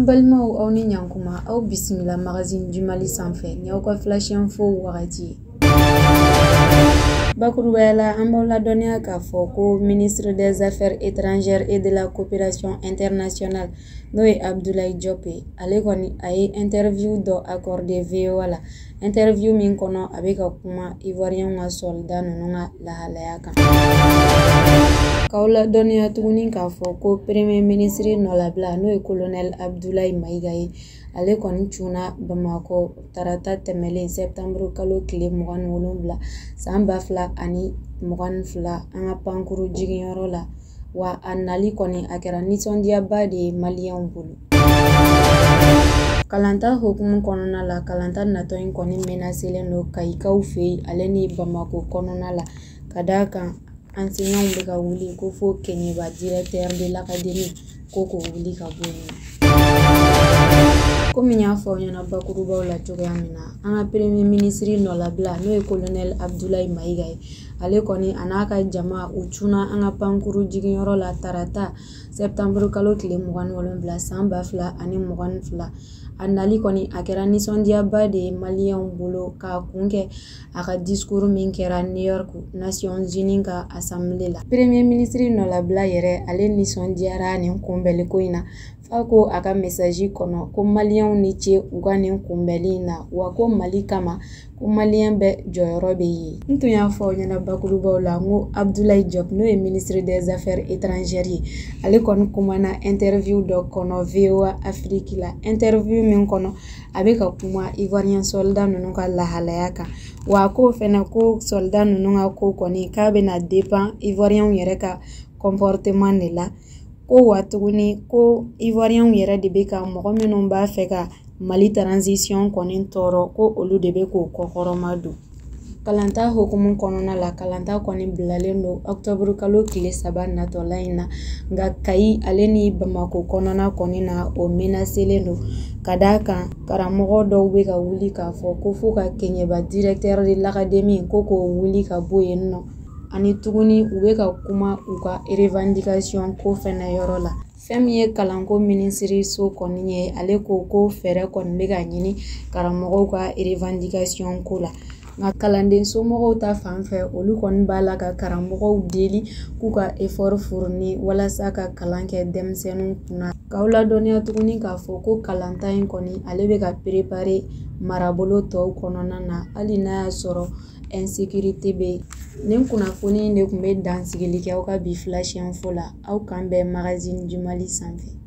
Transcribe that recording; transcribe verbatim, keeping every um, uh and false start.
balimaw aw ni ɲankuma aw bisimila magazine du Mali sanfɛ ni aw ka flash info wagati. Bakurubaya la an b'aw ladɔnniya k'a fɔ ko ministre des affaires étrangères et de la coopération internationale n'o ye Abdoulaye Diop ye ale kɔni a ye interview dɔ accordé V O A la interview min kɔnɔ a bɛ ka kuma ivoirien ka soldat ninnu ka lahalaya kan. K'aw ladɔnniya tuguni k'a fɔ ko premier ministre nɔlabila n'o ye colonel Abdoulaye Maïga ye ale kɔni cunna Bamako tarata tɛmɛlen septembre kalo tile mugan ni wolonwula san ba fila ani mugan ni fila an ka pankuru jigiyɔrɔ la wa a nali kɔni a kɛra nisɔndiyaba de ye maliyɛnw bolo. Kalanta hokumu kɔnɔna la kalanta natɔ in kɔni menacelen don Kayikaw fɛ yen ale ni Bamako kɔnɔna la ka d'a kan enseignants bɛ ka wuli ko fo Keɲeba directeur de l'académie ko k'o wuli ka bɔ yen. Komi n y'a fɔ aw ɲɛna bakurubaw la cogoya min na an ka premier ministre nɔlabila n'o ye colonel Abdoulaye Maïga ye ale kɔni a n'a ka jama u cunna an ka pankuru jigiyɔrɔ la tarata septembre kalo tile mugan ni wolonwula san ba fila ani mugan ni fila a nali kɔni a kɛra nisɔndiyaba de ye maliyɛnw bolo k'a kun kɛ a ka discours min kɛra New York Nations Unies ka assemblée la. Premier ministre nɔlabila yɛrɛ ale nisɔndiyara nin kunbɛli ko in na fa ko a ka message kɔnɔ ko maliyɛnw ni ce u ka nin kunbɛli in na wa ko Mali kama ko maliyɛn bɛ jɔyɔrɔ bɛ yen. N tun y'a fɔ aw ɲɛna bakurubaw la n ko Abdoulaye Diop n'o ye ministre des affaires étrangères ye ale kɔni kumana interview dɔ kɔnɔ V O A Afrique la interview min kɔnɔ a bɛ ka kuma ivoirien soldat ninnu ka lahalaya kan wa ko fɛnɛ ko soldat ninnu ka ko kɔni k'a bɛna dépend ivoirienw yɛrɛ ka comportement de la ko wa tuguni ko ivoirienw yɛrɛ de bɛ ka mɔgɔ minnu b'a fɛ ka Mali transition kɔni tɔɔrɔ ko olu de bɛ k'o kɔkɔrɔma don. Kalanta hokumu kɔnɔna la kalanta kɔni bilalen don octobre kalo tile saba natɔla in na nka Kayi ale ni Bamako kɔnɔna kɔni na o menacelen don ka d'a kan karamɔgɔ dɔw bɛ ka wuli k'a fɔ ko fo ka Keɲeba directeur de l'académie ko k'o wuli ka bɔ yen nɔ ani tuguni u bɛ ka kuma u ka revendication ko fɛnɛ yɔrɔ la. Fɛn min ye kalanko minisiriso kɔni ye ale ko ko fɛɛrɛ kɔni bɛ ka ɲini karamɔgɔw ka revendication ko la nka kalanden somɔgɔw ta fanfɛ olu kɔni b'a la ka karamɔgɔw deli k'u ka effort fourni walasa ka kalan kɛ denmisɛnninw kunna. K'aw ladɔnniya tuguni k'a fɔ ko kalanta in kɔni ale bɛ ka préparer marabolo tɔw kɔnɔna na hali n'a y'a sɔrɔ insécurité bɛ yen. Nin kunnafoni in de tun bɛ dansigili kɛ aw ka bi flash info la aw kan bɛn magazine du Mali sanfɛ.